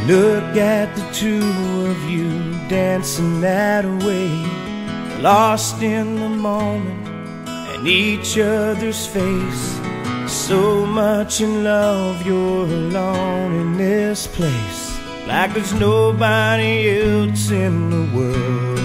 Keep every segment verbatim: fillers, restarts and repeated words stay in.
Look at the two of you dancing that way, lost in the moment and each other's face. So much in love, you're alone in this place, like there's nobody else in the world.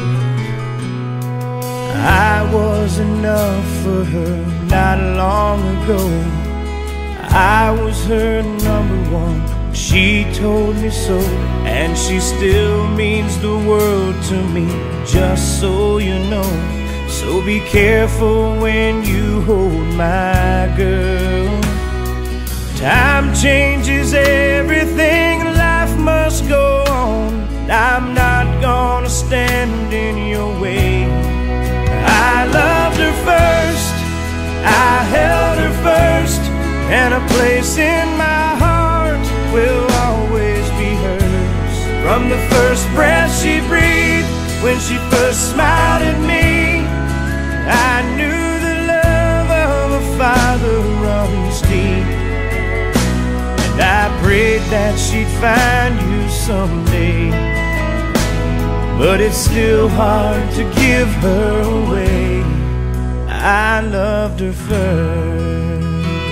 I was enough for her not long ago. I was her number one, she told me so, and she still means the world to me, just so you know. So be careful when you hold my girl. Time changes everything, life must go on. I'm not gonna stand in your way. I loved her first, I held her first, and a place in my heart will always be hers. From the first breath she breathed, when she first smiled at me, I knew the love of a father runs deep. And I prayed that she'd find you someday, but it's still hard to give her away. I loved her first.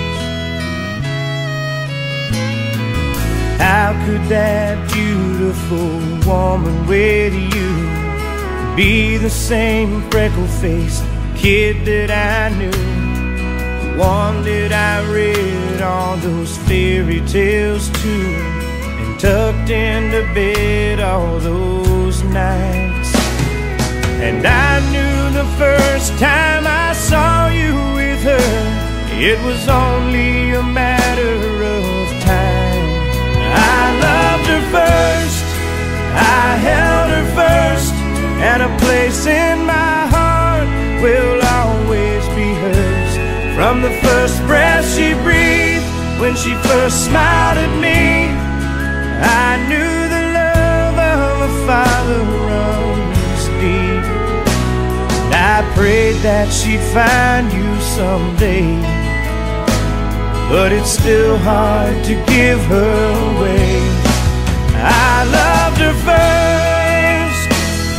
How could that beautiful woman with you be the same freckle-faced kid that I knew, one that I read all those fairy tales to, and tucked into bed all those nights? And I knew the first time I saw you with her, it was only a matter of time. I loved her first, I held her first, and a place in my heart will always be hers. From the first breath she breathed, when she first smiled at me, I knew the love of a father runs deep. And I prayed that she'd find you someday, but it's still hard to give her away. I loved her first.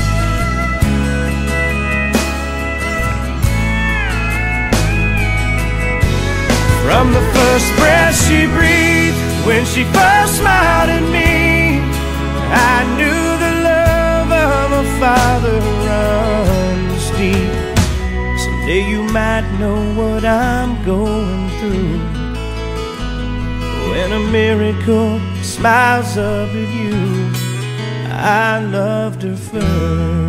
From the first breath she breathed, when she first smiled at me, I knew the love of a father runs deep. Someday you might know what I'm going through, when a miracle smiles up at you. I loved her first.